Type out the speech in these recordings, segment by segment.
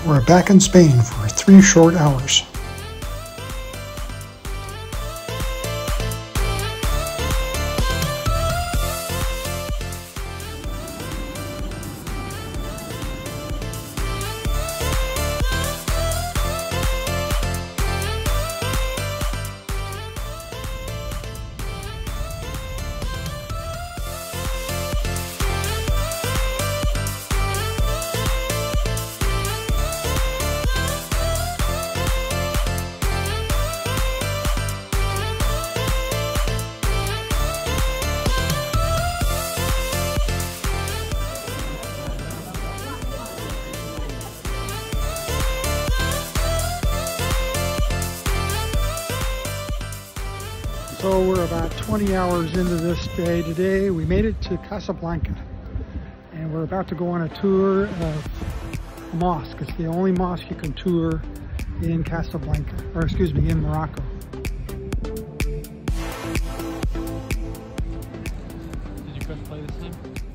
we're back in Spain for 3 short hours. So we're about 20 hours into this day today. We made it to Casablanca and we're about to go on a tour of a mosque. It's the only mosque you can tour in Casablanca, or excuse me, in Morocco. Did you press play this time?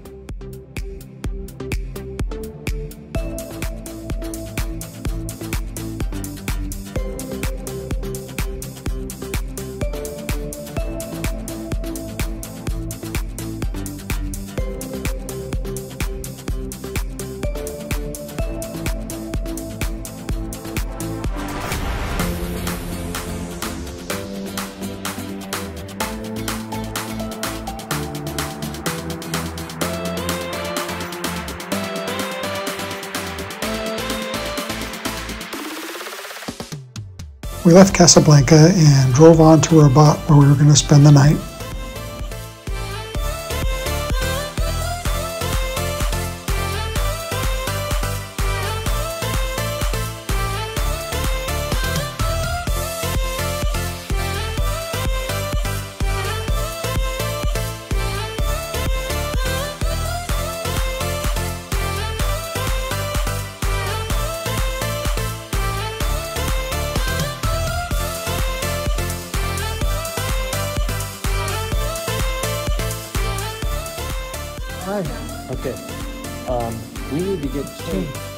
We left Casablanca and drove on to Rabat where we were going to spend the night. Okay, we need to get changed.